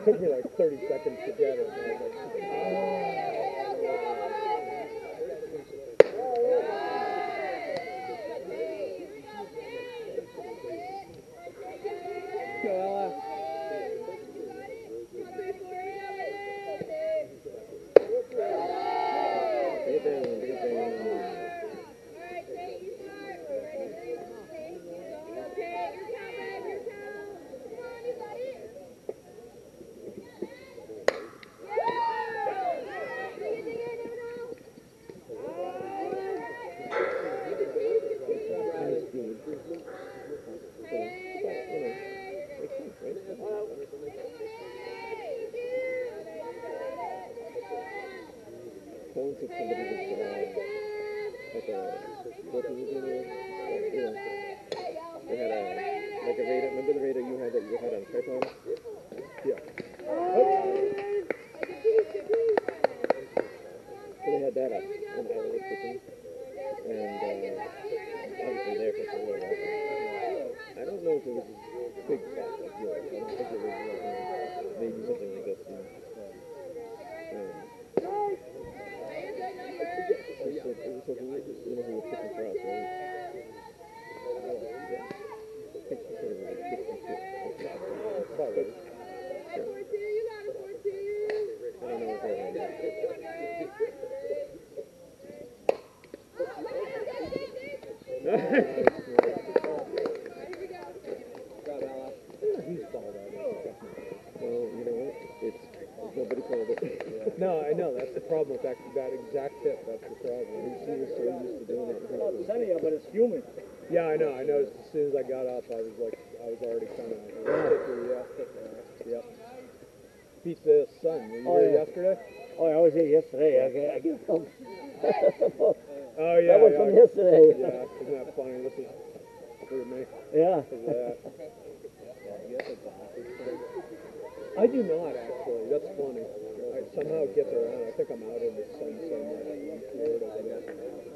took me like 30 seconds to get it. And I was remember the radar you had that you had on tripod? Yeah. So they had that up in the elevator system. And obviously there for a little while. I don't know if it was a big spot like yours. I don't think it was maybe something like this. It was so weird, you know who was picking for us, right? Nobody called it. No, I know. That's the problem with that exact tip. That's the problem. He was so used to doing it. Sunny out, but it's humid. Yeah, I know. I noticed as soon as I got up, I was already kind of yeah. Beats the sun. Were you here yesterday? Oh, I was here yesterday. I get some. Oh yeah. That was from yesterday. Yeah, isn't that funny? This is for me. Yeah. I do not actually. That's funny. Somehow it gets around. I think I'm out in the sun somewhere in Florida.